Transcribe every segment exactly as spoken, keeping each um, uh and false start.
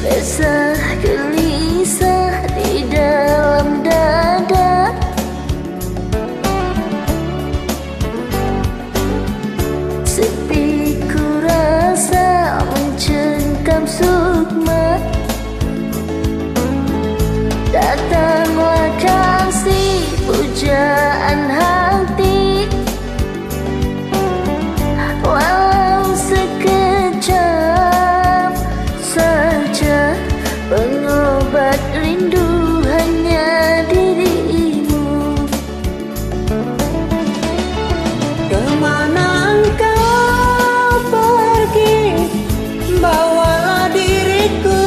Resah gelisah di dalam dada, sepi ku rasa mencengkam sukma. Datanglah kasih pujaan hati, walau sekejap saja. Pengobat rindu hanya dirimu. Kemana engkau pergi, bawalah diriku.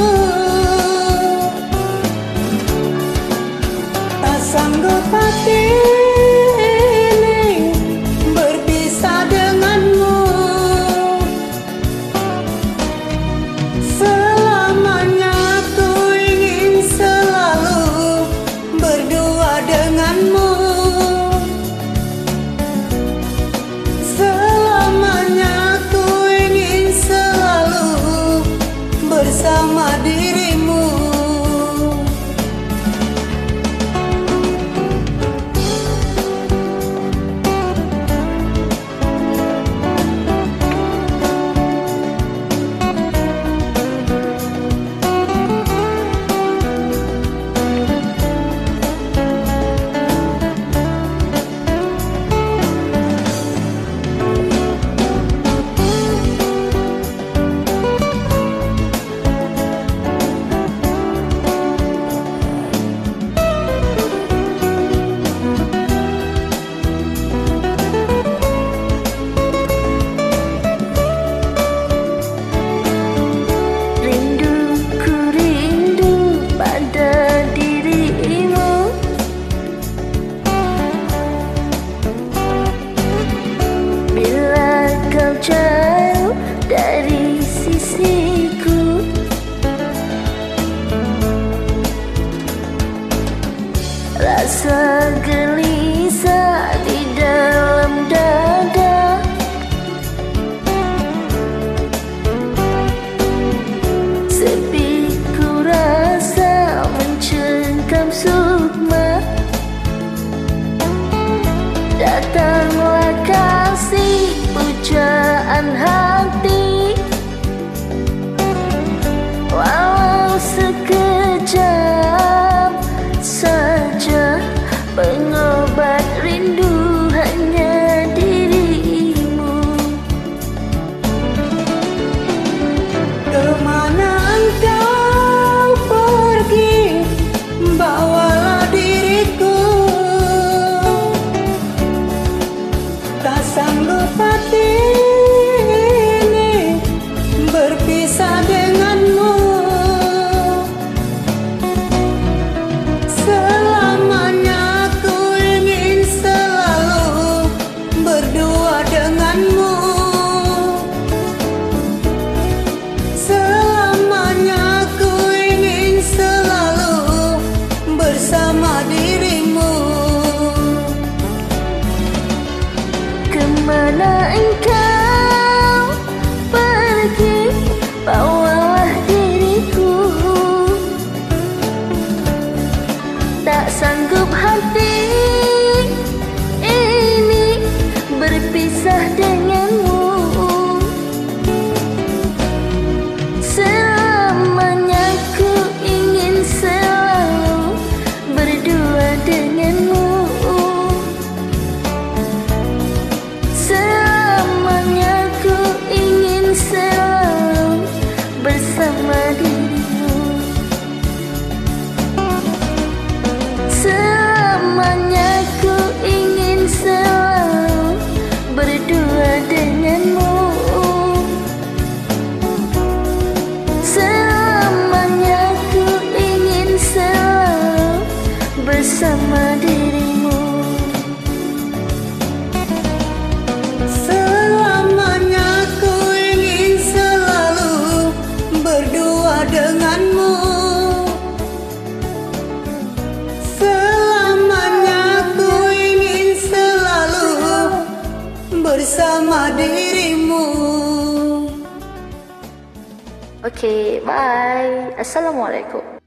Tak sanggup hati ini berpisah denganmu. Selamanya ku ingin selalu berdua denganmu. Selamanya ku ingin selalu bersama dirimu. Rinduku rindu pada dirimu. Bila kau jauh dari sisiku, rasa gelisah di dalam dada, sepi ku rasa mencengkam sukma. Datanglah kasih pujaan hati, walau sekejap saja. Pengobat rindu hanya dirimu. Kemana engkau pergi, bawalah diriku. Tak sanggup hati ini berpisah denganmu. Selamanya ku ingin selalu berdua denganmu. Selamanya ku ingin selalu bersama dirimu. Kemana engkau pergi, bawalah diriku. Tak sanggup hati ini berpisah denganmu. Selamanya ku ingin selalu berdua denganmu. Selamanya ku ingin selalu bersama dirimu. Selamanya ku ingin selalu berdua denganmu. Selamanya ku ingin selalu bersama dirimu. Selamanya ku ingin selalu berdua denganmu. Selamanya ku ingin selalu bersama dirimu. Oke, bye. Assalamualaikum.